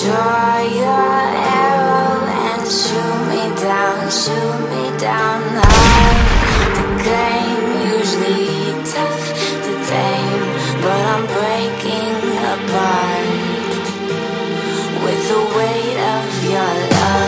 Draw your arrow and shoot me down high. The game usually tough to tame, but I'm breaking apart with the weight of your love.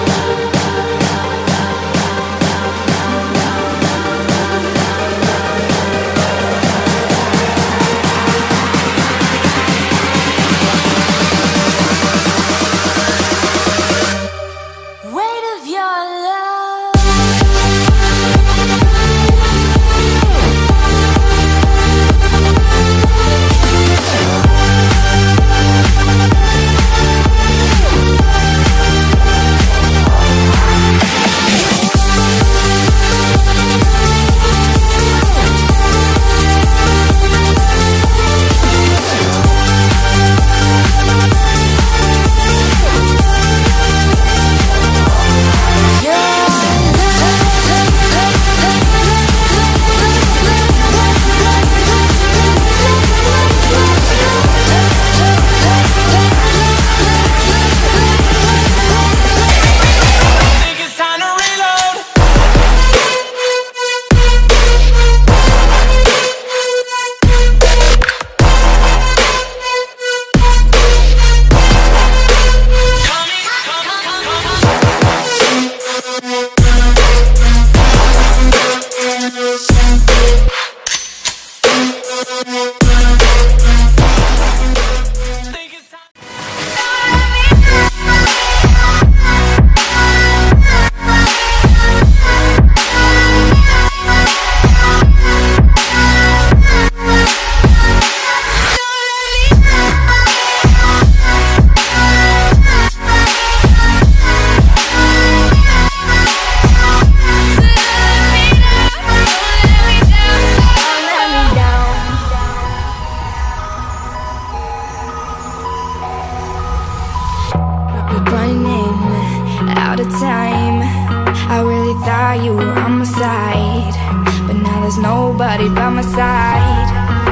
Running out of time, I really thought you were on my side, but now there's nobody by my side.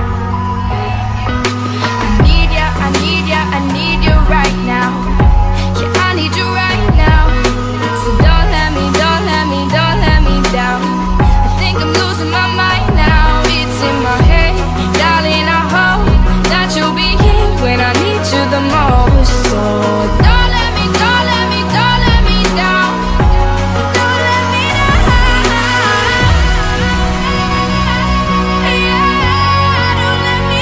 I need ya, I need ya, I need you right now. Yeah, I need you right now. So don't let me, don't let me, don't let me down. I think I'm losing my mind now. It's in my head, darling, I hope that you'll be here when I need you the most. So don't let me, don't let me, don't let me down. Don't let me down. Yeah, don't let me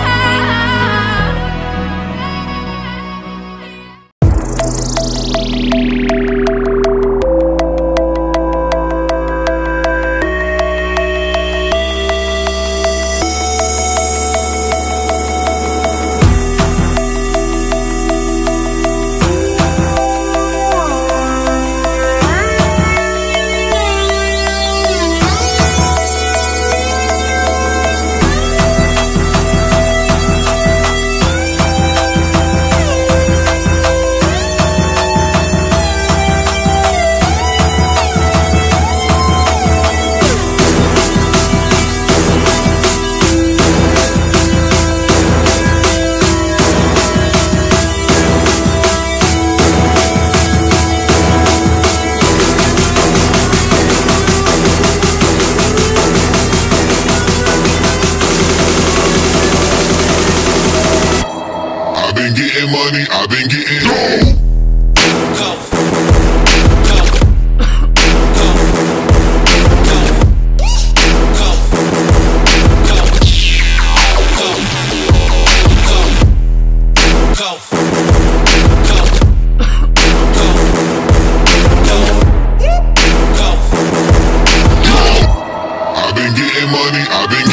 money, I've been getting dough. I've been getting money, I've been